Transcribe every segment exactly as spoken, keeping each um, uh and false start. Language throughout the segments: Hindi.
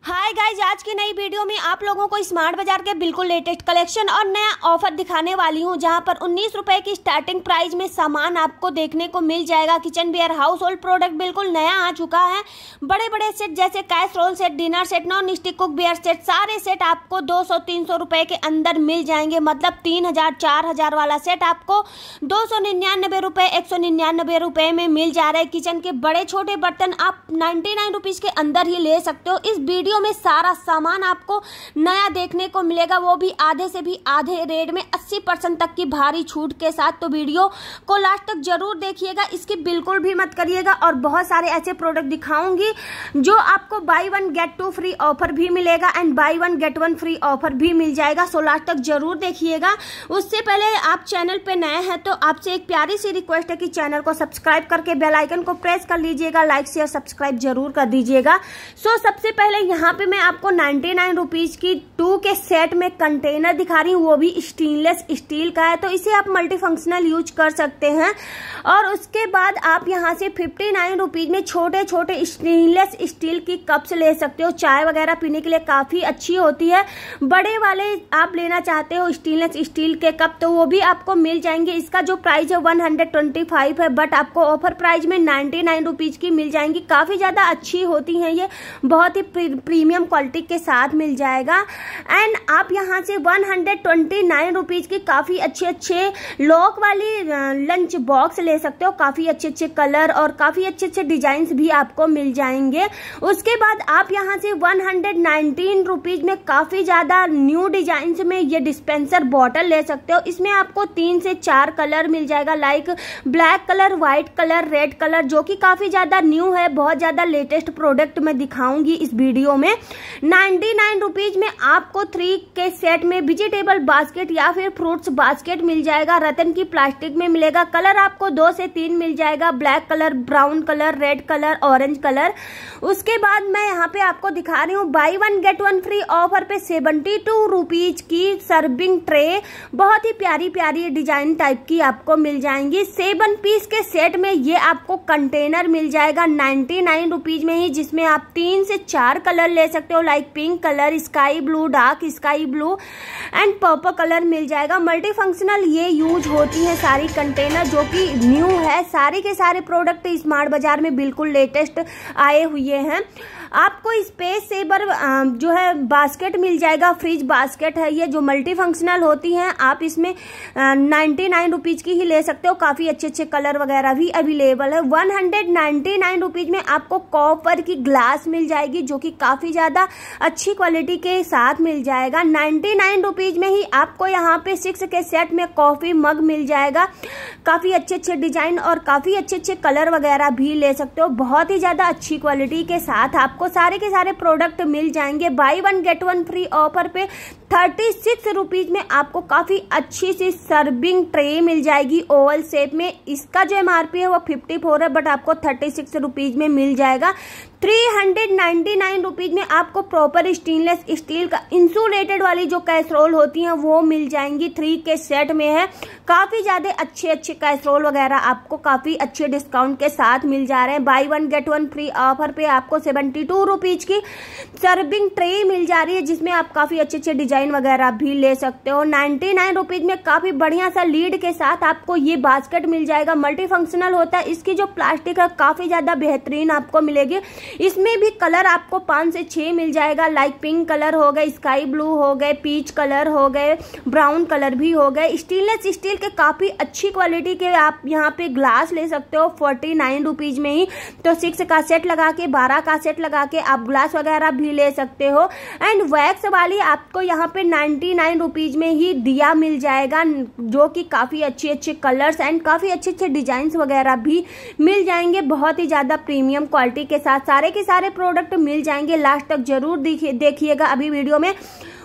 हाय गाइज, आज की नई वीडियो में आप लोगों को स्मार्ट बाजार के बिल्कुल लेटेस्ट कलेक्शन और नया ऑफर दिखाने वाली हूं, जहां पर उन्नीस रुपए की स्टार्टिंग प्राइस में सामान आपको देखने को मिल जाएगा। Kitchenware household product बिल्कुल नया आ चुका है। बड़े बड़े सेट जैसे casserole set, dinner set, non stick cookware set, सारे सेट आपको दो सौ तीन सौ रुपए के अंदर मिल जाएंगे। मतलब तीन हजार चार हजार वाला सेट आपको दो सौ निन्यानबे रुपए एक सौ निन्यानबे रुपए में मिल जा रहा है। किचन के बड़े छोटे बर्तन आप नाइन्टी नाइन रुपीज के अंदर ही ले सकते हो। इस वीडियो में सारा सामान आपको नया देखने को मिलेगा, वो भी आधे से भी आधे रेट में अस्सी परसेंट तक की भारी छूट के साथ। तो वीडियो को लास्ट तक जरूर देखिएगा, इसकी बिल्कुल भी मत करिएगा। और बहुत सारे ऐसे प्रोडक्ट दिखाऊंगी जो आपको buy one get two free offer भी मिलेगा and buy one get one free offer भी मिल जाएगा। सो लास्ट तक जरूर देखिएगा। उससे पहले आप चैनल पे नए हैं तो आपसे एक प्यारी सी रिक्वेस्ट है कि चैनल को सब्सक्राइब करके बेल आइकन को प्रेस कर लीजिएगा, लाइक शेयर सब्सक्राइब जरूर कर दीजिएगा। सो सबसे पहले यहाँ पे मैं आपको नाइन्टी नाइन रुपीज की टू के सेट में कंटेनर दिखा रही हूँ, वो भी स्टेनलेस स्टील का है, तो इसे आप मल्टीफंक्शनल यूज कर सकते हैं। और उसके बाद आप यहाँ से फिफ्टी नाइन रुपीज में छोटे छोटे स्टेनलेस स्टील की कप्स ले सकते हो। चाय वगैरह पीने के लिए काफी अच्छी होती है। बड़े वाले आप लेना चाहते हो स्टेनलेस स्टील के कप, तो वो भी आपको मिल जाएंगे। इसका जो प्राइस है वन हंड्रेड ट्वेंटी फाइव है, बट आपको ऑफर प्राइस में नाइन्टी नाइन रुपीज की मिल जाएंगी। काफी ज्यादा अच्छी होती है, ये बहुत ही प्रीमियम क्वालिटी के साथ मिल जाएगा। एंड आप यहाँ से one hundred twenty nine rupees की काफी अच्छे अच्छे लॉक वाली लंच बॉक्स ले सकते हो। काफी अच्छे अच्छे कलर और काफी अच्छे अच्छे डिजाइन भी आपको मिल जाएंगे। उसके बाद आप यहाँ से वन हंड्रेड नाइनटीन रुपीज में काफी ज्यादा न्यू डिजाइन में ये डिस्पेंसर बॉटल ले सकते हो। इसमें आपको तीन से चार कलर मिल जाएगा, like black colour, white colour, red colour, जो कि काफी ज्यादा न्यू है। बहुत ज्यादा लेटेस्ट प्रोडक्ट मैं दिखाऊंगी इस वीडियो में। नाइन्टी नाइन रुपीज में आपको थ्री के सेट में वेजिटेबल बास्केट या फिर फ्रूट्स बास्केट मिल जाएगा। रतन की प्लास्टिक में मिलेगा। कलर आपको दो से तीन मिल जाएगा, black colour, brown colour, red colour, orange colour. उसके बाद मैं यहाँ पे आपको दिखा रही हूँ buy one get one free offer पे सेवेंटी टू रुपीज की सर्विंग ट्रे। बहुत ही प्यारी प्यारी डिजाइन टाइप की आपको मिल जाएंगी। सेवन पीस के सेट में ये आपको कंटेनर मिल जाएगा नाइन्टी नाइन रुपीज में ही, जिसमें आप तीन से चार कलर ले सकते हो, like pink colour, sky blue, dark sky blue and purple colour मिल जाएगा। मल्टी फंक्शनल ये यूज होती है सारी कंटेनर, जो कि न्यू है। सारे के सारे प्रोडक्ट स्मार्ट बाजार में बिल्कुल लेटेस्ट आए हुए हैं। आपको स्पेस सेवर जो है बास्केट मिल जाएगा, फ्रिज बास्केट है ये, जो मल्टी फंक्शनल होती हैं। आप इसमें नाइन्टी नाइन रुपीज की ही ले सकते हो। काफी अच्छे अच्छे कलर वगैरह भी अवेलेबल है। One hundred ninety nine rupees में आपको कॉपर की ग्लास मिल जाएगी, जो कि काफी ज्यादा अच्छी क्वालिटी के साथ मिल जाएगा। नाइन्टी नाइन रुपीज में ही आपको यहाँ पे सिक्स के सेट में कॉफी मग मिल जाएगा। काफी अच्छे अच्छे डिजाइन और काफी अच्छे अच्छे कलर वगैरह भी ले सकते हो। बहुत ही ज्यादा अच्छी क्वालिटी के साथ आपको सारे के सारे प्रोडक्ट मिल जाएंगे। Buy one get one free offer पे थर्टी सिक्स रुपीज में आपको काफी अच्छी सी सर्विंग ट्रे मिल जाएगी ओवल शेप में। इसका जो एमआरपी है वो फिफ्टी फोर है, बट आपको थर्टी सिक्स रुपीज में मिल जाएगा। Three hundred ninety nine rupees में आपको प्रॉपर स्टेनलेस स्टील का इंसुलेटेड वाली जो कैसरोल होती हैं वो मिल जाएंगी। थ्री के सेट में है। काफी ज्यादा अच्छे अच्छे कैसरोल वगैरह आपको काफी अच्छे डिस्काउंट के साथ मिल जा रहे हैं। Buy one get one free offer पे आपको सेवेंटी टू रुपीज की सर्विंग ट्रे मिल जा रही है, जिसमें आप काफी अच्छे अच्छे डिजाइन वगैरह भी ले सकते हो। नाइन्टी नाइन रुपीज में काफी बढ़िया सा लीड के साथ आपको ये बास्केट मिल जाएगा। मल्टी फंक्शनल होता है। इसकी जो प्लास्टिक है काफी ज्यादा बेहतरीन आपको मिलेगी। इसमें भी कलर आपको पांच से छह मिल जाएगा, लाइक पिंक कलर हो गए, स्काई ब्लू हो गए, पीच कलर हो गए, ब्राउन कलर भी हो गए। स्टेनलेस स्टील के काफी अच्छी क्वालिटी के आप यहाँ पे ग्लास ले सकते हो फोर्टी नाइन रुपीज में ही। तो सिक्स का सेट लगा के, बारह का सेट लगा के आप ग्लास वगैरह भी ले सकते हो। एंड वैक्स वाली आपको यहाँ पे नाइन्टी नाइन रुपीज में ही दिया मिल जाएगा, जो कि काफी अच्छे अच्छे कलर्स एंड काफी अच्छे अच्छे डिजाइन वगैरह भी मिल जाएंगे। बहुत ही ज्यादा प्रीमियम क्वालिटी के साथ सारे के सारे प्रोडक्ट मिल जाएंगे। लास्ट तक जरूर देखिएगा अभी वीडियो में।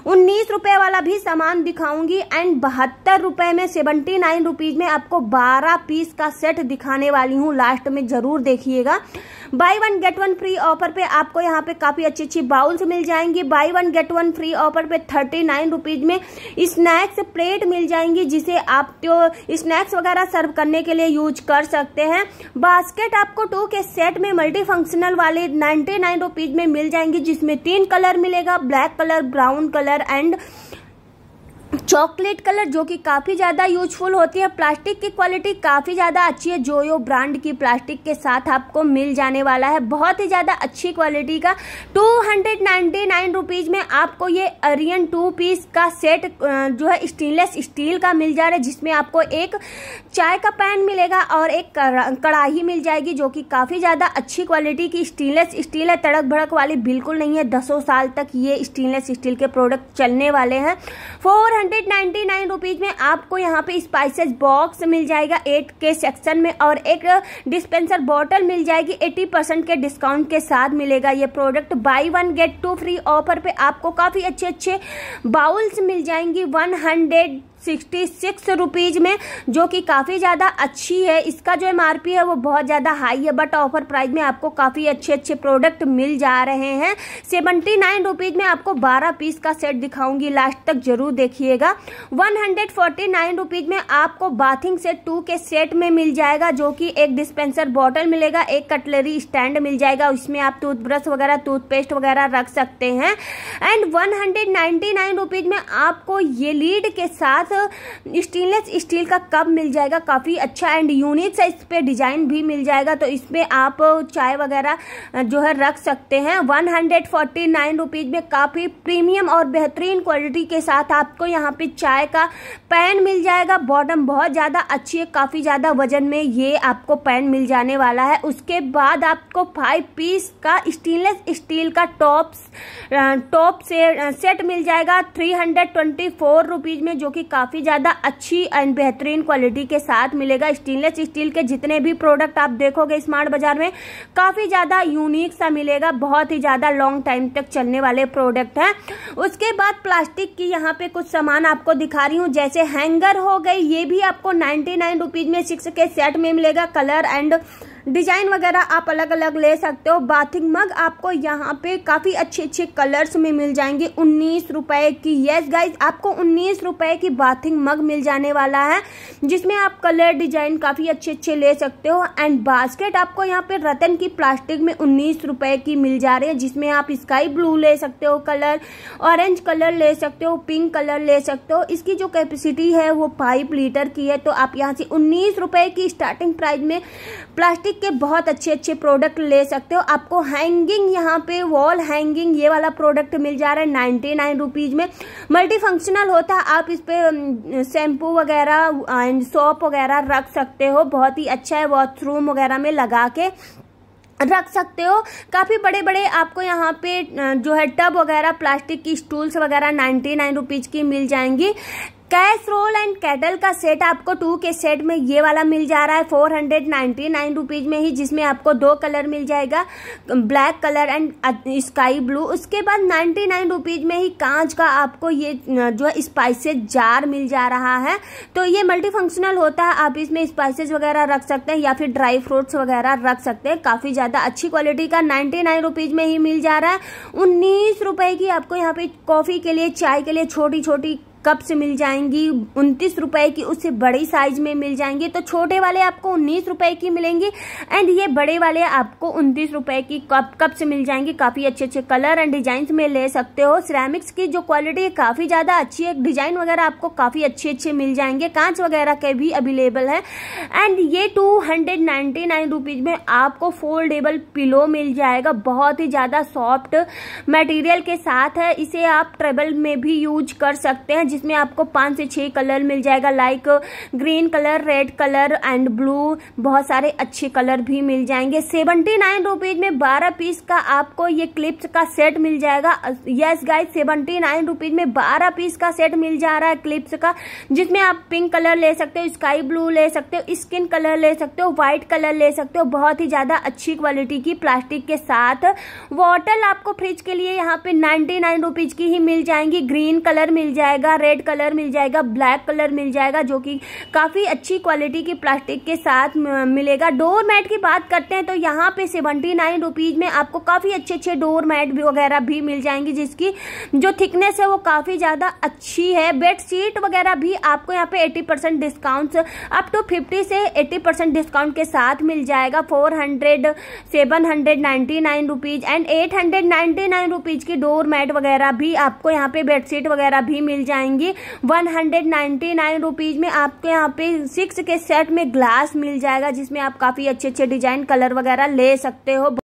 उन्नीस रुपए वाला भी सामान दिखाऊंगी एंड बहत्तर रुपए में सेवेंटी नाइन रुपीज में आपको बारह पीस का सेट दिखाने वाली हूँ। लास्ट में जरूर देखिएगा। Buy one get one free offer पे आपको यहाँ पे काफी अच्छी अच्छी बाउल्स मिल जाएंगी। Buy one get one free offer पे थर्टी नाइन रुपीज में स्नैक्स प्लेट मिल जाएंगी, जिसे आप तो स्नैक्स वगैरह सर्व करने के लिए यूज कर सकते हैं। बास्केट आपको टू के सेट में मल्टी फंक्शनल वाले नाइन्टी नाइन रुपीज में मिल जाएंगी, जिसमें तीन कलर मिलेगा, black colour, brown colour and chocolate colour, जो कि काफी ज्यादा यूजफुल होती है। प्लास्टिक की क्वालिटी काफी ज्यादा अच्छी है। जोयो ब्रांड की प्लास्टिक के साथ आपको मिल जाने वाला है, बहुत ही ज्यादा अच्छी क्वालिटी का। Two hundred ninety nine rupees में आपको ये अरियन टू पीस का सेट जो है स्टेनलेस स्टील का मिल जा रहा है, जिसमें आपको एक चाय का पैन मिलेगा और एक कढ़ाई मिल जाएगी, जो कि काफी ज्यादा अच्छी क्वालिटी की स्टेनलेस स्टील है। तड़क भड़क वाली बिल्कुल नहीं है। दसों साल तक ये स्टेनलेस स्टील के प्रोडक्ट चलने वाले हैं। Four hundred ninety nine rupees में आपको यहाँ पे स्पाइसेस बॉक्स मिल जाएगा एट के सेक्शन में, और एक डिस्पेंसर बॉटल मिल जाएगी एटी परसेंट के डिस्काउंट के साथ मिलेगा ये product. Buy one get two free offer पे आपको काफी अच्छे अच्छे बाउल्स मिल जाएंगी one hundred sixty six rupees में, जो कि काफी ज्यादा अच्छी है। इसका जो एमआरपी है वो बहुत ज्यादा हाई है, बट ऑफर प्राइस में आपको काफी अच्छे अच्छे प्रोडक्ट मिल जा रहे हैं। सेवेंटी नाइन रुपीज में आपको बारह पीस का सेट दिखाऊंगी, लास्ट तक जरूर देखिएगा। One hundred forty nine rupees में आपको बाथिंग सेट टू के सेट में मिल जाएगा, जो कि एक डिस्पेंसर बॉटल मिलेगा, एक कटलरी स्टैंड मिल जाएगा, उसमें आप टूथब्रश वगैरह टूथपेस्ट वगैरह रख सकते हैं। And one hundred ninety nine rupees में आपको ये लीड के साथ स्टेनलेस स्टील का कप मिल जाएगा, काफी अच्छा एंड यूनिक सा इस पे डिजाइन भी मिल जाएगा, तो इसमें आप चाय वगैरह जो है रख सकते हैं। One hundred forty nine rupees में काफी प्रीमियम और बेहतरीन क्वालिटी के साथ आपको यहाँ पे चाय का पैन मिल जाएगा। बॉटम बहुत ज्यादा अच्छी है, काफी ज्यादा वजन में ये आपको पैन मिल जाने वाला है। उसके बाद आपको फाइव पीस का स्टेनलेस स्टील का टॉप्स टॉप से सेट मिल जाएगा three hundred twenty four rupees में, जो कि काफी ज्यादा अच्छी एंड बेहतरीन क्वालिटी के साथ मिलेगा। स्टेनलेस स्टील के जितने भी प्रोडक्ट आप देखोगे स्मार्ट बाजार में काफी ज्यादा यूनिक सा मिलेगा, बहुत ही ज्यादा लॉन्ग टाइम तक चलने वाले प्रोडक्ट हैं। उसके बाद प्लास्टिक की यहाँ पे कुछ सामान आपको दिखा रही हूँ, जैसे हैंगर हो गई, ये भी आपको नाइन्टी नाइन रुपीज में सिक्स के सेट में मिलेगा। कलर एंड डिजाइन वगैरह आप अलग अलग ले सकते हो। बाथिंग मग आपको यहाँ पे काफी अच्छे अच्छे कलर्स में मिल जाएंगे उन्नीस रुपए की। यस गाइज, आपको उन्नीस रुपए की बाथिंग मग मिल जाने वाला है, जिसमें आप कलर डिजाइन काफी अच्छे अच्छे ले सकते हो। एंड बास्केट आपको यहाँ पे रतन की प्लास्टिक में उन्नीस रुपए की मिल जा रही है, जिसमें आप स्काई ब्लू ले सकते हो कलर, ऑरेंज कलर ले सकते हो, पिंक कलर ले सकते हो। इसकी जो कैपेसिटी है वो फाइव लीटर की है, तो आप यहाँ से उन्नीस रुपए की स्टार्टिंग प्राइस में प्लास्टिक के बहुत अच्छे अच्छे प्रोडक्ट ले सकते हो। आपको हैंगिंग यहाँ पे वॉल हैंगिंग ये वाला प्रोडक्ट मिल जा रहा है नाइन्टी नाइन रुपीज में। मल्टी फंक्शनल होता है, आप इस पे शैम्पू वगैरह एंड सोप वगैरह रख सकते हो, बहुत ही अच्छा है। वॉशरूम वगैरह में लगा के रख सकते हो। काफी बड़े बड़े आपको यहाँ पे जो है टब वगैरह प्लास्टिक की स्टूल्स वगैरह नाइन्टी नाइन रुपीज की मिल जाएंगी। कैसरोल एंड केटल का सेट आपको टू के सेट में ये वाला मिल जा रहा है four hundred ninety nine rupees में ही, जिसमें आपको दो कलर मिल जाएगा, black colour and sky blue. उसके बाद नाइन्टी नाइन रुपीज में ही कांच का आपको ये जो है स्पाइसेस जार मिल जा रहा है, तो ये मल्टी फंक्शनल होता है, आप इसमें स्पाइसेस वगैरह रख सकते हैं या फिर ड्राई फ्रूट्स वगैरह रख सकते हैं। काफी ज्यादा अच्छी क्वालिटी का नाइन्टी नाइन रुपीज में ही मिल जा रहा है। उन्नीस रुपए की आपको यहाँ पे कॉफी के लिए, चाय के लिए छोटी छोटी कप्स मिल जाएंगी, उनतीस रुपए की उससे बड़ी साइज में मिल जाएंगे। तो छोटे वाले आपको उन्नीस रुपए की मिलेंगी एंड ये बड़े वाले आपको उनतीस रुपए की कप कप्स मिल जाएंगी। काफी अच्छे अच्छे कलर एंड डिजाइन में ले सकते हो। सिरेमिक्स की जो क्वालिटी है काफी ज्यादा अच्छी है, डिजाइन वगैरह आपको काफी अच्छे अच्छे मिल जाएंगे, कांच वगैरह के भी अवेलेबल है। एंड ये two hundred ninety nine rupees में आपको फोल्डेबल पिलो मिल जाएगा, बहुत ही ज्यादा सॉफ्ट मटेरियल के साथ है। इसे आप ट्रेवल में भी यूज कर सकते हैं, जिसमें आपको पांच से छह कलर मिल जाएगा, like green colour, red colour and blue, बहुत सारे अच्छे कलर भी मिल जाएंगे। सेवेंटी नाइन रुपीज में बारह पीस का आपको ये क्लिप्स का सेट मिल जाएगा। Yes guys, seventy nine rupees में बारह पीस का सेट मिल जा रहा है क्लिप्स का, जिसमें आप पिंक कलर ले सकते हो, स्काई ब्लू ले सकते हो, स्किन कलर ले सकते हो, व्हाइट कलर ले सकते हो। बहुत ही ज्यादा अच्छी क्वालिटी की प्लास्टिक के साथ बॉटल आपको फ्रिज के लिए यहाँ पे नाइन्टी नाइन रुपीज की ही मिल जाएंगी। ग्रीन कलर मिल जाएगा, रेड कलर मिल जाएगा, ब्लैक कलर मिल जाएगा, जो कि काफी अच्छी क्वालिटी की प्लास्टिक के साथ मिलेगा। डोर मैट की बात करते हैं तो यहाँ पे सेवेंटी नाइन रुपीज में आपको काफी अच्छे अच्छे डोर मैट वगैरह भी मिल जाएंगे, जिसकी जो थिकनेस है वो काफी ज्यादा अच्छी है। बेडशीट वगैरह भी आपको यहाँ पे eighty percent discount up to fifty से एटी परसेंट डिस्काउंट के साथ मिल जाएगा। Four hundred, seven hundred ninety nine rupees and eight hundred ninety nine rupees की डोर मैट वगैरह भी आपको यहाँ पे बेडशीट वगैरह भी मिल जाएंगी। One hundred ninety nine rupees में आपको यहाँ पे सिक्स के सेट में ग्लास मिल जाएगा, जिसमें आप काफी अच्छे अच्छे डिजाइन कलर वगैरह ले सकते हो।